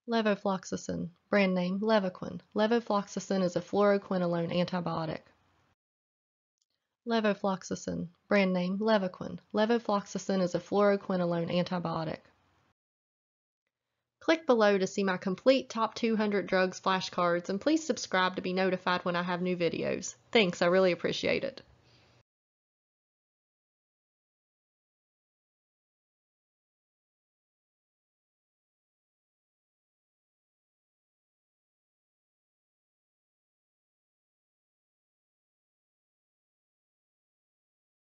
Levofloxacin, brand name Levaquin. Levofloxacin is a fluoroquinolone antibiotic. Levofloxacin, brand name Levaquin. Levofloxacin is a fluoroquinolone antibiotic. Click below to see my complete top 200 drugs flashcards, and please subscribe to be notified when I have new videos. Thanks, I really appreciate it.